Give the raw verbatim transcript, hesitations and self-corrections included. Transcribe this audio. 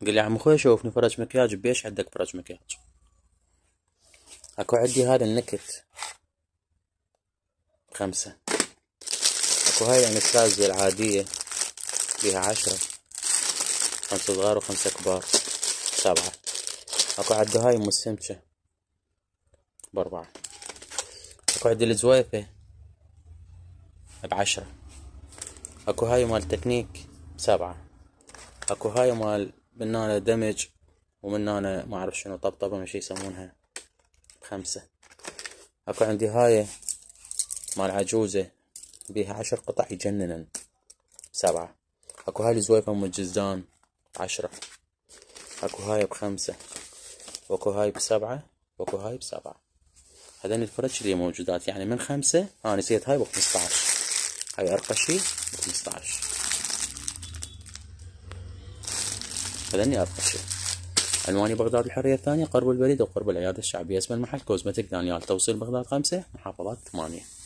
قل لي يا عم اخوي شوفني فرج مكياج بيش عندك فرج مكياج. اكو عندي هذا النكت خمسة. اكو هاي يعني السازة العادية بيها عشرة، خمسة صغار وخمسة كبار سبعة. اكو عندي هاي ام السمكة باربعة. اكو عندي الزويفة بعشرة. اكو هاي مال تكنيك سبعة. اكو هاي مال من هنا دمج ومن هنا ما اعرف شنو طبطبة ما شي يسمونها خمسة. اكو عندي هاي مال عجوزة بيها عشر قطع يجننن سبعة. اكو هاي الزويفة ام الجزدان عشرة. اكو هاي بخمسة، واكو هاي بسبعة، واكو هاي بسبعة. هذين الفرج اللي موجودات يعني من خمسة. اه نسيت هاي بخمسطعش، هاي ارقى شي بخمسطعش. هذني ارقى شي. عنواني بغداد الحرية الثانية، قرب البريد وقرب العيادة الشعبية. اسم المحل كوزمتك دانيال، توصيل بغداد خمسة، محافظات ثمانية.